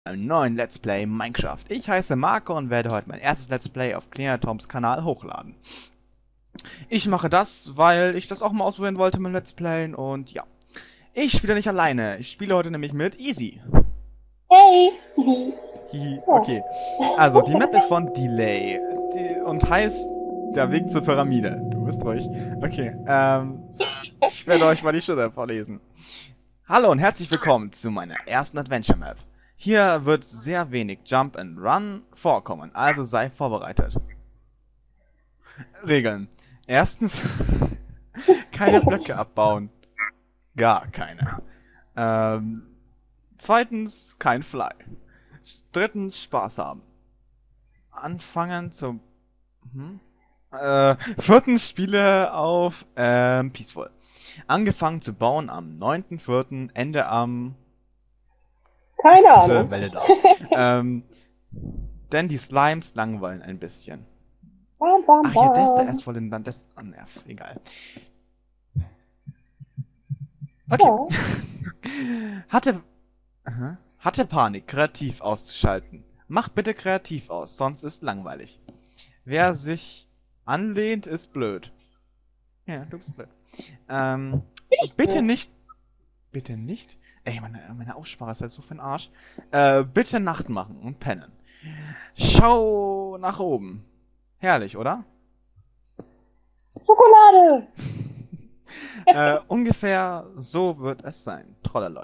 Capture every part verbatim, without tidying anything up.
Einem neuen Let's Play Minecraft. Ich heiße Marco und werde heute mein erstes Let's Play auf CleanerToms Kanal hochladen. Ich mache das, weil ich das auch mal ausprobieren wollte mit Let's Playen und ja. Ich spiele nicht alleine. Ich spiele heute nämlich mit Easy. Hey! Hihi, okay. Also, die Map ist von Delay die, und heißt der Weg zur Pyramide. Du bist ruhig. Okay, ähm, ich werde euch mal die Schilder vorlesen. Hallo und herzlich willkommen zu meiner ersten Adventure Map. Hier wird sehr wenig Jump and Run vorkommen, also sei vorbereitet. Regeln. Erstens, keine Blöcke abbauen. Gar keine. Ähm, zweitens, kein Fly. Drittens, Spaß haben. Anfangen zu... Hm? Äh, viertens, Spiele auf ähm, Peaceful. Angefangen zu bauen am neunten vierten Ende am... Keine Diese Ahnung. Welle da. ähm, denn die Slimes langweilen ein bisschen. Bam, bam, Ach, hier, der ist der bam. erst voll in dann das. Oh, nerv, egal. Okay. Ja. Hatte. Aha. Hatte Panik, kreativ auszuschalten. Mach bitte kreativ aus, sonst ist langweilig. Wer sich anlehnt, ist blöd. Ja, du bist blöd. Ähm, bitte nicht. Bitte nicht? Ey, meine, meine Aussprache ist halt so für den Arsch. Äh, bitte Nacht machen und pennen. Schau nach oben. Herrlich, oder? Schokolade! äh, ungefähr so wird es sein. Trollerlol.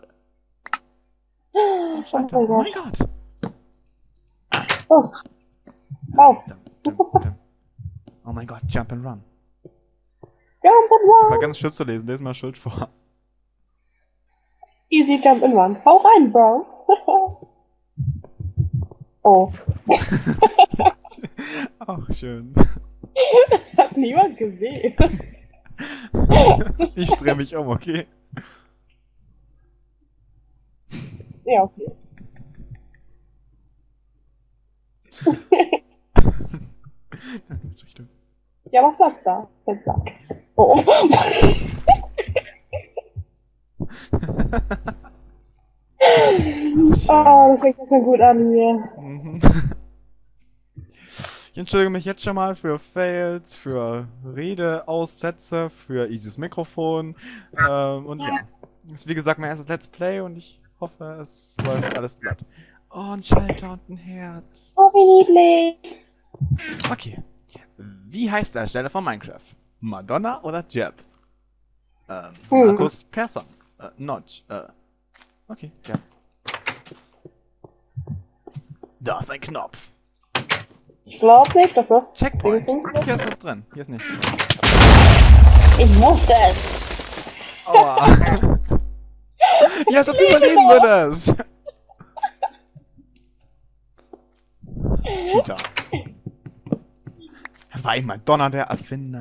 Oh Scheiter. mein Oh mein Gott. Gott. Oh. Lauf. Dum, dum, dum. Oh mein Gott, Jump and Run. Jump and Ich war run. ganz Schild zu lesen. Lesen mal Schild vor. Easy jump and run. Hau rein, Bro. Oh. Ach, schön. Das hat niemand gesehen. Ich drehe mich um, okay? Ja, okay. Ja, was sagst du da? Jetzt sag. Oh. Oh, das fängt ja schon gut an hier. Mhm. Ich entschuldige mich jetzt schon mal für Fails, für Redeaussätze, für Easys Mikrofon. Ähm, und ja. Das ist wie gesagt mein erstes Let's Play und ich hoffe, es läuft alles glatt. Oh, ein Schalter und ein Herz. Oh, wie niedlich. Okay. Wie heißt der Ersteller von Minecraft? Madonna oder Jeb? Ähm, Hm. Markus Persson. Äh, Notch. Äh, okay, ja. Da ist ein Knopf. Ich glaube nicht, dass das Checkpoint. Ding funktioniert. Hier ist was drin. Hier ist nichts. Ich wusste es. Aua. Ja, als ob du überleben würdest. Cheater. War ein Madonna der Erfinder.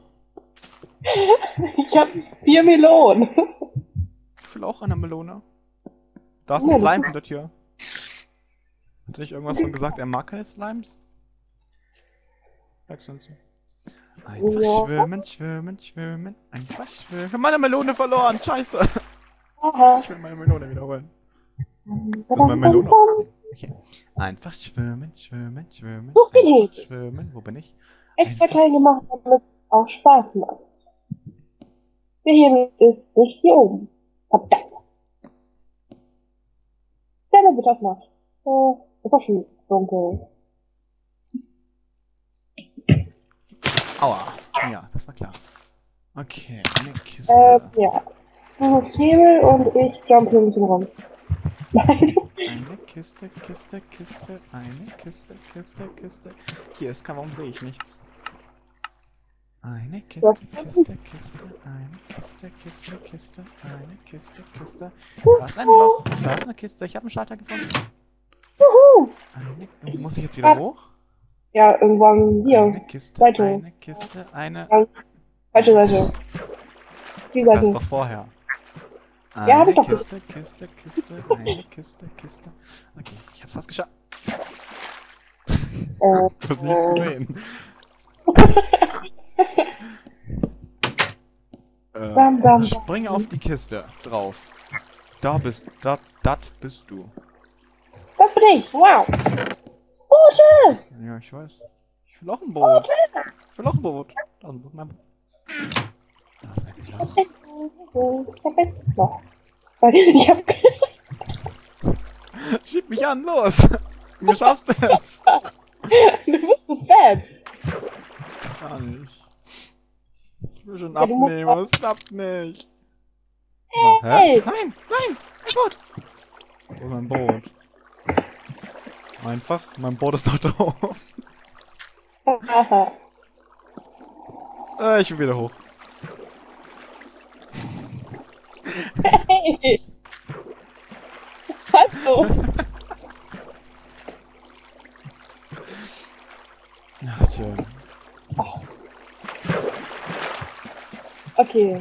Ich hab vier Melonen. Ich will auch eine Melone. Da ist Ja, ein das Slime hinter der Tür. Hat nicht irgendwas von gesagt, er mag keine Slimes? Wechseln sie. Einfach Ja. schwimmen, schwimmen, schwimmen. Einfach schwimmen. Ich hab meine Melone verloren, scheiße. Aha. Ich will meine Melone wiederholen. Wo ist meine Melone? Okay. Einfach schwimmen, schwimmen, schwimmen. So viel. Einfach schwimmen. Wo bin ich? Extra klein gemacht, damit es auch Spaß macht. Der Hebel ist nicht hier oben. Verdammt. Stelle bitte auf Nacht. Äh, ist doch schon dunkel. Aua. Ja, das war klar. Okay, eine Kiste. Äh, ja. Du hast Hebel und ich jump hier ein bisschen rum. Nein. Eine Kiste, Kiste, Kiste, eine Kiste, Kiste, Kiste. Hier ist kein, warum sehe ich nichts? Eine Kiste, Kiste, Kiste, eine Kiste, Kiste, Kiste, eine Kiste, Kiste. Da ist ein Loch, da ist eine Kiste, ich habe einen Schalter gefunden. Juhu. Eine, muss ich jetzt wieder hoch? Ja, irgendwann hier. Eine Kiste, Seite. eine Kiste, eine... Ja. Falsche Seite. Die Das Seite. doch vorher. Ja, hab Eine ich doch Kiste, Kiste, Kiste, eine Kiste, Kiste. Okay, ich hab's fast geschafft. Äh, Du hast nichts gesehen. äh, Bam, bam, springe auf die Kiste drauf. Da bist, da, dat bist du. da für dich. Wow. Boote! Ja, ich weiß. Ich will auch ein Boot. Ich will auch ein Boot. Da ist ein Boot, mein Boot. Da ist ein Loch. Ich hab jetzt noch. Weil ich hab... Schieb mich an, los! Du schaffst es! Du bist so fett. Gar nicht. Ich will schon Ja, du musst abnehmen, aber es klappt nicht. Oh, Hey. hä? Nein, nein! Mein Boot! Oh, mein Boot. Einfach, mein Boot ist noch drauf. Haha. Äh, ich will wieder hoch. Hey. Also. Ach, schön. Okay.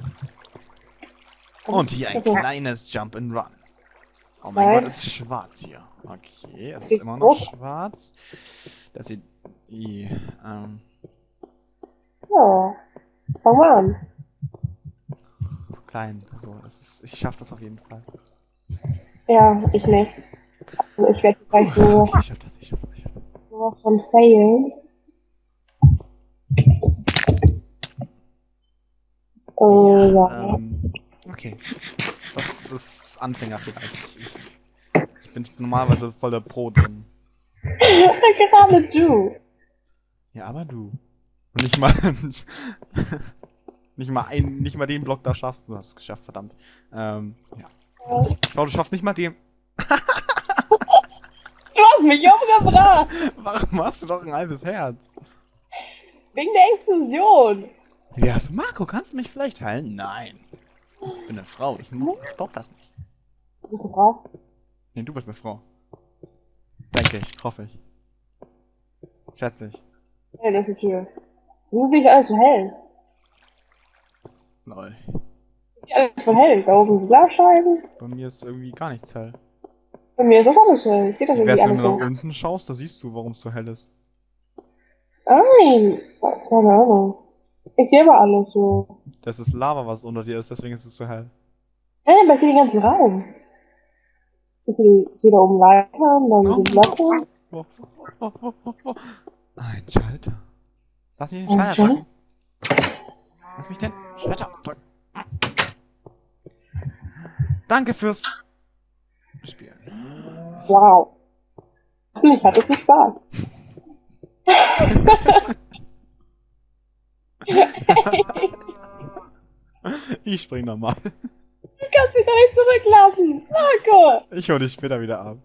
Und hier ein Also, kleines Jump and Run. Oh mein Nein. Gott, es ist schwarz hier. Okay, es ist Sieht immer noch gut. schwarz. Das sieht... I, ähm... Ja. Fang mal an. klein. Also, es ist, ich schaff das auf jeden Fall. Ja, ich nicht. Also ich werde gleich so Okay, ich schaff das, ich schaff das, ich schaff das. sowas von failen. Äh, ja. Ähm, okay. Das ist Anfänger vielleicht. Ich, ich bin normalerweise voll der Pro drin. Gerade du. Ja, aber du. Und nicht mal... nicht mal ein, nicht mal den Block da schaffst. Du hast es geschafft, verdammt. Ähm, ja. Ich glaube, du schaffst nicht mal den... Du hast mich umgebracht. Warum hast du doch ein halbes Herz? Wegen der Explosion. Ja, also Marco, kannst du mich vielleicht heilen? Nein. Ich bin eine Frau, ich, ich brauch das nicht. Du bist eine Frau. Nee, du bist eine Frau. Denke ich, hoffe ich. Schätze ich. Ja, das ist hier. Du siehst alles so hell. Lol. Ist alles voll hell. Da oben die Glasscheiben. Bei mir ist irgendwie gar nichts hell. Bei mir ist das alles hell. Ich sehe das irgendwie Wärst du alles nur nach so. unten schaust, da siehst du, warum es so hell ist. Nein. Keine Ahnung. Ich sehe aber alles so. Das ist Lava, was unter dir ist, deswegen ist es so hell. Nein, aber ich sehe den ganzen Raum. Ich sehe, ich sehe da oben Leitern, dann die Glocke. Oh, oh, oh, oh, oh. Ein Schalter. Lass mich den Ein Schalter drücken. Lass mich den Schalter drücken. Danke fürs Spielen. Wow. Mich hat es viel Spaß. Ich spring nochmal. Du kannst mich doch nicht zurücklassen. Marco! Ich hol dich später wieder ab.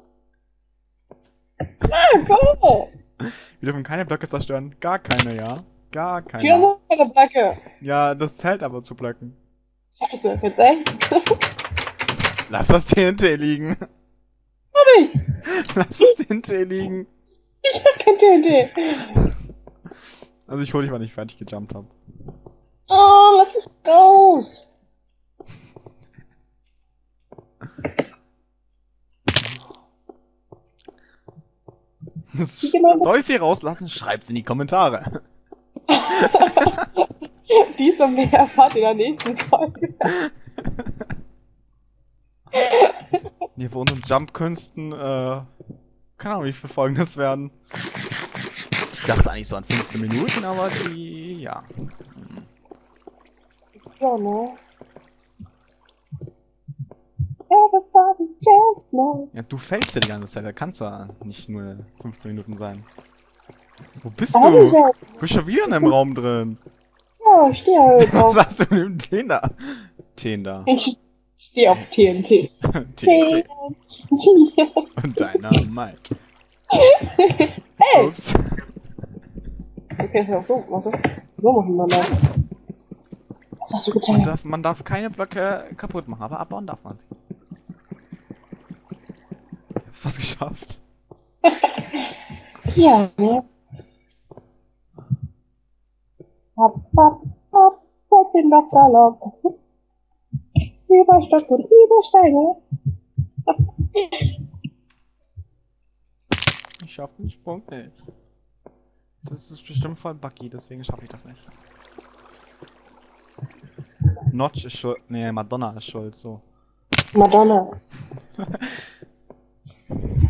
Marco! Wir dürfen keine Blöcke zerstören. Gar keine, ja? Gar keine. Hier noch eine Backe. Ja, das zählt aber zu Blöcken. Scheiße, jetzt echt? Lass das T N T liegen. Hab ich! Lass das T N T liegen. Ich hab kein T N T. Also ich hol dich, weil ich fertig gejumpt hab. Oh, lass mich raus! Das Wie genau das- soll ich sie rauslassen? Schreibt's in die Kommentare. Dies und mehr erfahrt ihr in der nächsten Folge. Nee, bei unseren Jump-Künsten, äh, keine Ahnung, wie viele Folgen das werden. Ich dachte eigentlich so an fünfzehn Minuten, aber die, ja. Ja, ne? Everybody dance now. Ja, du fällst ja die ganze Zeit, da kannst ja nicht nur fünfzehn Minuten sein. Wo bist Hab ich du? ja. Du bist schon wieder in einem Raum drin. Ja, ich stehe halt Was auf. hast du mit dem Tender? Tender. Ich stehe auf T N T. T N T. Ja. Und Dynamite. Hey! Ups. Okay, ist ja auch so, warte. So machen wir das. Was hast du Man getan? darf, man darf keine Blöcke kaputt machen, aber abbauen darf man sie. Fast geschafft. Ja, ne? Hopp, hopp, hopp, hopp in das Galopp. Über Stock und über Steine. Ich schaff den Sprung nicht. Das ist bestimmt voll buggy, deswegen schaffe ich das nicht. Notch ist schuld. Nee, Madonna ist schuld, so. Madonna.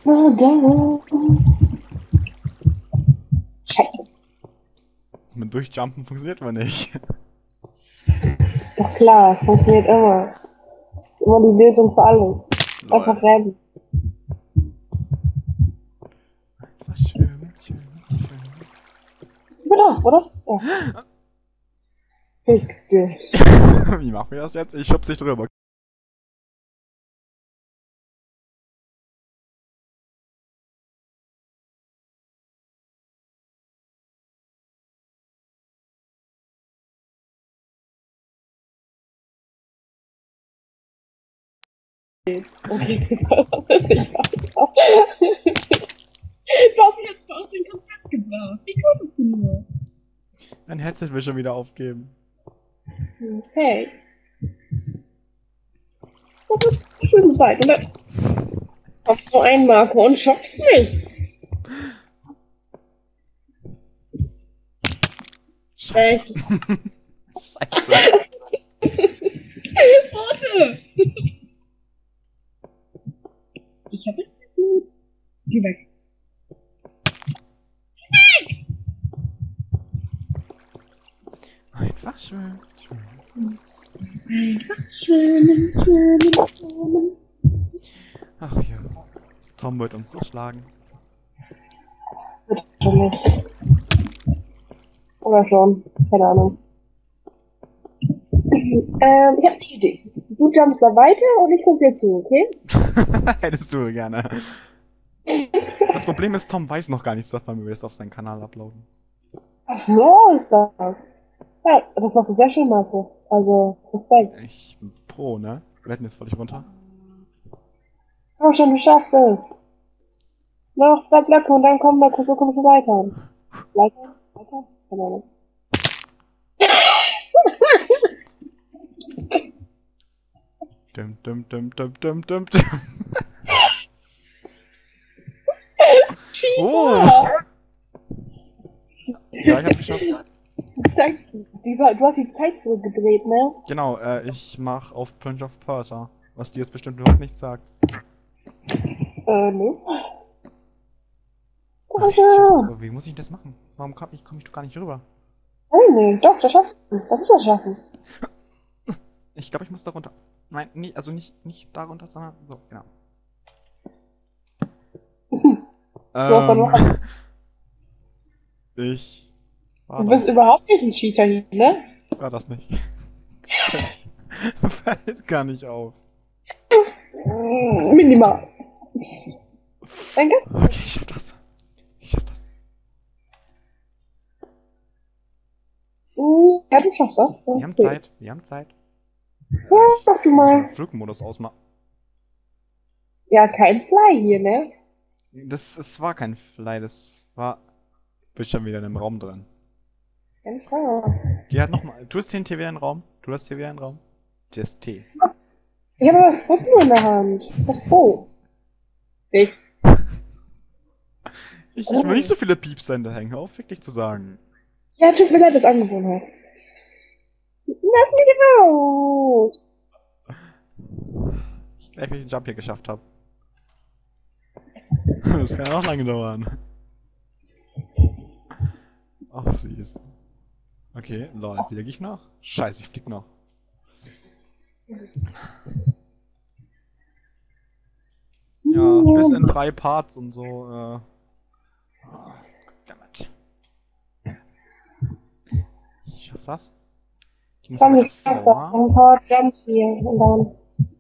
Oh, da. Scheiße. Mit Durchjumpen funktioniert man nicht. Doch klar, funktioniert immer. Immer die Lösung für alles. Einfach Lol. rennen. Einfach schwimmen, schwimmen, schwimmen. Oder? Oder? Ja. Fick dich. Wie machen wir das jetzt? Ich schub's dich drüber. Okay. Du hast mich jetzt voll aus dem Konzept gebracht. Wie konntest du nur? Mein Headset will schon wieder aufgeben. Okay. Das ist schön weit, oder? Auf so einen Marker und schaffst nicht. Scheiße. Echt? Scheiße. Warte! Ich hab es gut. Geh weg. Einfach schwimmen, schwimmen. Einfach schwimmen, schwimmen, schwimmen. Ach ja. Tom wird uns so schlagen. Wird schon nicht. Oder schon. Keine Ahnung. ähm, ich hab die Idee. Du jumpst da weiter und ich guck dir zu, okay? Hättest du gerne. Das Problem ist, Tom weiß noch gar nichts davon, wie wir das auf seinen Kanal uploaden. Ach so ist das. Ja, das machst du sehr schön, Marco. Also, Respekt. Ich bin Pro, ne? Wir hätten jetzt völlig runter. Komm schon, du schaffst es. Noch zwei Blöcke und dann kommen wir, so kommst du weiter. Weiter? Weiter? Keine Ahnung. Dum, dum, dum, dum, dum, dum, dum. Oh! Ja, ich hab's geschafft. Zeit, die war, du hast die Zeit zurückgedreht, ne? Genau, äh, ich mach auf Prince of Persia. Was dir jetzt bestimmt überhaupt nichts sagt. Äh, ne? Ach, ich hab, wie muss ich das machen? Warum komm ich, komm ich doch gar nicht rüber? Nein, nee, doch, das schaffst du. Das ist das Schaffen. Ich glaube, ich muss da runter. Nein, nie, also nicht, nicht da runter, sondern so, genau. hast doch noch- ähm, ich war Du bist das, überhaupt nicht ein Cheater hier, ne? war das nicht. Fällt gar nicht auf. Mm, Minimal. Danke. Okay, ich schaff das. Ich schaff das. Mm, Ja, du schaffst das. Wir haben Zeit, wir haben Zeit. Ja, mach du Ich muss mal. den Flugmodus ausmachen. Ja, kein Fly hier, ne? Das, es war kein Fly, das war... Bist schon wieder in einem Raum drin. Keine Frage. Geh halt nochmal. Tu das T wieder in den Raum. Tu das T wieder in den Raum. Das T. Ich habe das Foto in der Hand. Das Pro. Ich. Ich, ich will nicht so viele Pieps da hängen. Hör auf, wirklich zu sagen. Ja, tut mir leid, das Angewohnheit. Lass mich raus. Ich gleich, wie ich den Jump hier geschafft habe. Das kann ja auch lange dauern. Ach, süß. Okay, lol. Flieg ich noch? Scheiße, ich flieg noch. Ja, bis in drei Parts und so. Äh. Oh, goddammit. Ich schaff das. Ich muss Komm, mal ich schaff das. vor. Ein paar Jumps hier. Und dann.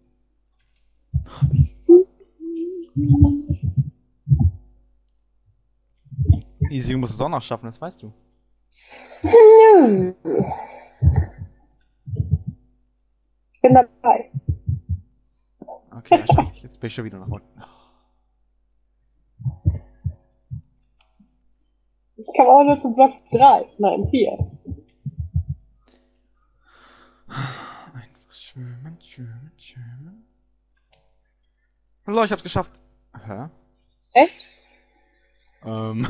Easy, du musst es auch noch schaffen, das weißt du. Nö. Ich bin dabei. Okay, das schaffe ich. Jetzt bin ich schon wieder nach unten. Ich komme auch nur zu Block drei. Nein, vier. Einfach schwimmen, schwimmen, schwimmen. Hallo, ich hab's geschafft. Hä? Echt? Ähm.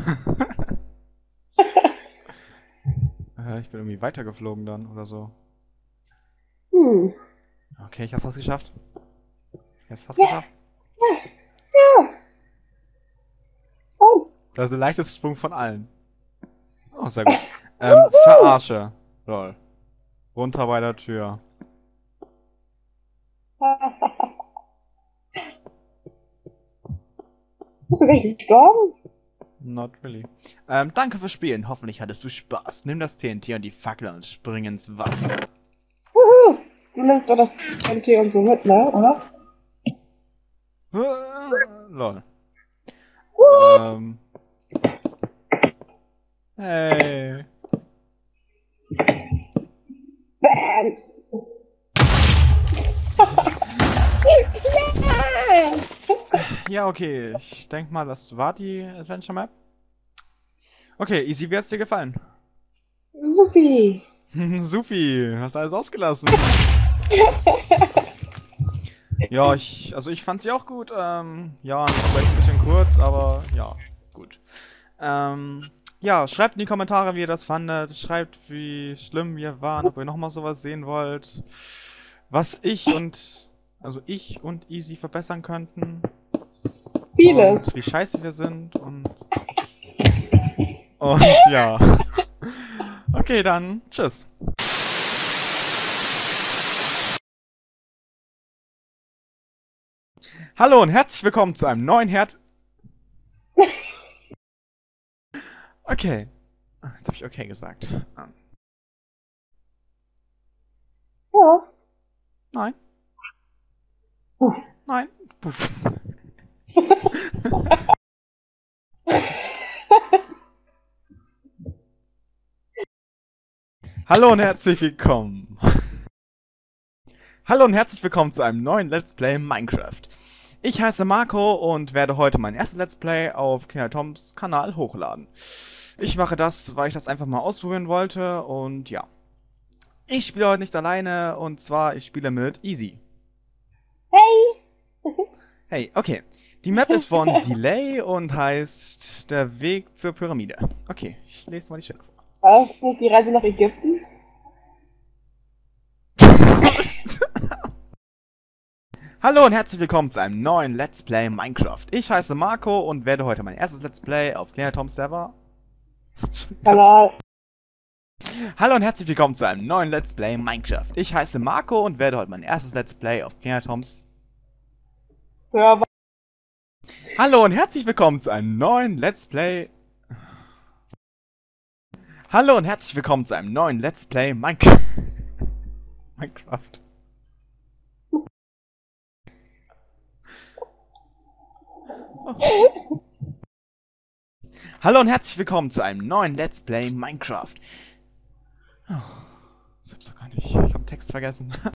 äh, ich bin irgendwie weitergeflogen dann oder so. Hm. Okay, ich hab's fast geschafft. Ich hab's fast Ja. geschafft. Ja. Ja. Das ist der leichteste Sprung von allen. Oh, sehr gut. Ähm, verarsche. Lol. Runter bei der Tür. Bist du gleich gestorben? Not really. Ähm, danke fürs Spielen. Hoffentlich hattest du Spaß. Nimm das T N T und die Fackel und spring ins Wasser. Wuhu. Du nimmst doch das M T und so mit, ne? Oder? Lol. Ähm. Hey. Bam! Ja, okay. Ich denke mal, das war die Adventure Map. Okay, easy, wie hat's dir gefallen? Supi! Supi, hast alles ausgelassen. Ja, ich, also ich fand sie auch gut. Ähm, ja, vielleicht ein bisschen kurz, aber ja, gut. Ähm, ja, schreibt in die Kommentare, wie ihr das fandet. Schreibt, wie schlimm wir waren, ob ihr nochmal sowas sehen wollt. Was ich und, also ich und Easy verbessern könnten. Vieles. Und wie scheiße wir sind und... Und ja. Okay, dann tschüss. Hallo und herzlich willkommen zu einem neuen Herd... Okay. Jetzt habe ich okay gesagt. Ah. Ja. Nein. Puff. Nein. Puff. Hallo und herzlich willkommen. Hallo und herzlich willkommen zu einem neuen Let's Play Minecraft. Ich heiße Marco und werde heute mein erstes Let's Play auf KinderToms Kanal hochladen. Ich mache das, weil ich das einfach mal ausprobieren wollte und ja. Ich spiele heute nicht alleine und zwar ich spiele mit Easy. Hey! Hey, okay. Die Map ist von Delay und heißt Der Weg zur Pyramide. Okay, ich lese mal die Stelle vor. Was? Nicht die Reise nach Ägypten? Hallo und herzlich willkommen zu einem neuen Let's Play Minecraft. Ich heiße Marco und werde heute mein erstes Let's Play auf KinderToms Server. Kanal. Hallo und herzlich willkommen zu einem neuen Let's Play Minecraft. Ich heiße Marco und werde heute mein erstes Let's Play auf KinderToms Server. Hallo und herzlich willkommen zu einem neuen Let's Play. Hallo und herzlich willkommen zu einem neuen Let's Play Minecraft. Minecraft. Oh. Hallo und herzlich willkommen zu einem neuen Let's Play Minecraft. Oh, ich hab's doch gar nicht. Ich hab den Text vergessen.